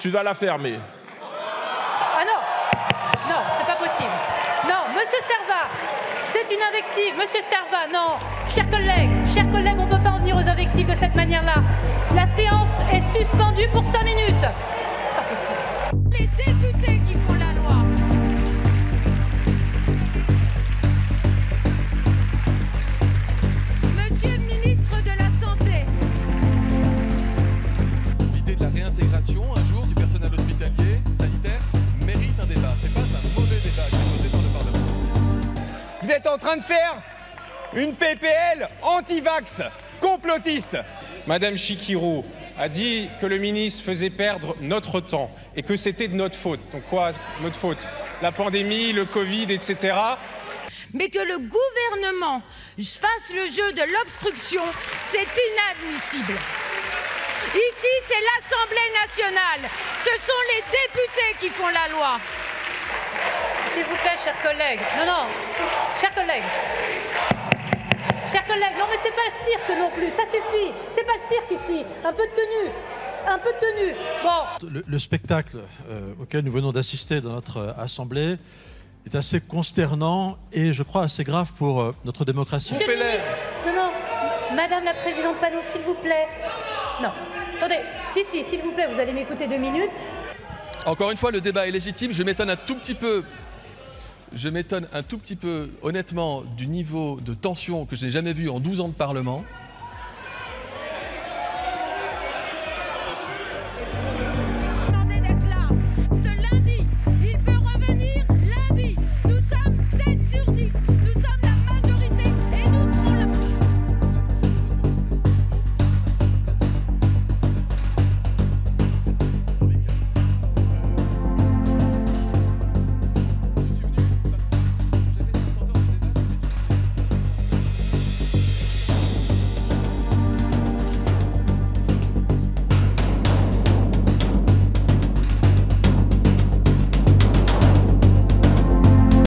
tu vas la fermer. Ah non, non, c'est pas possible. Non, Monsieur Servat, c'est une invective. Monsieur Servat, non. Chers collègues, on ne peut pas en venir aux invectives de cette manière-là. La séance est suspendue pour 5 minutes. Pas possible. Les députés qui font la loi. Monsieur le ministre de la Santé. L'idée de la réintégration, un jour, du personnel hospitalier, sanitaire, mérite un débat. C'est pas un mauvais débat qui est posé dans le Parlement. Vous êtes en train de faire une PPL anti-vax, complotiste. Madame Chikirou a dit que le ministre faisait perdre notre temps et que c'était de notre faute. Donc quoi, notre faute? La pandémie, le Covid, etc. Mais que le gouvernement fasse le jeu de l'obstruction, c'est inadmissible. Ici, c'est l'Assemblée nationale. Ce sont les députés qui font la loi. S'il vous plaît, chers collègues. Non, chers collègues. Chers collègues, non mais c'est pas le cirque non plus, ça suffit. C'est pas le cirque ici. Un peu de tenue. Bon. Le spectacle auquel nous venons d'assister dans notre Assemblée est assez consternant et je crois assez grave pour notre démocratie. Monsieur le ministre, non, Madame la Présidente Panot, s'il vous plaît. Non, attendez, si, s'il vous plaît, vous allez m'écouter 2 minutes. Encore une fois, le débat est légitime. Je m'étonne un tout petit peu, honnêtement, du niveau de tension que je n'ai jamais vu en 12 ans de Parlement.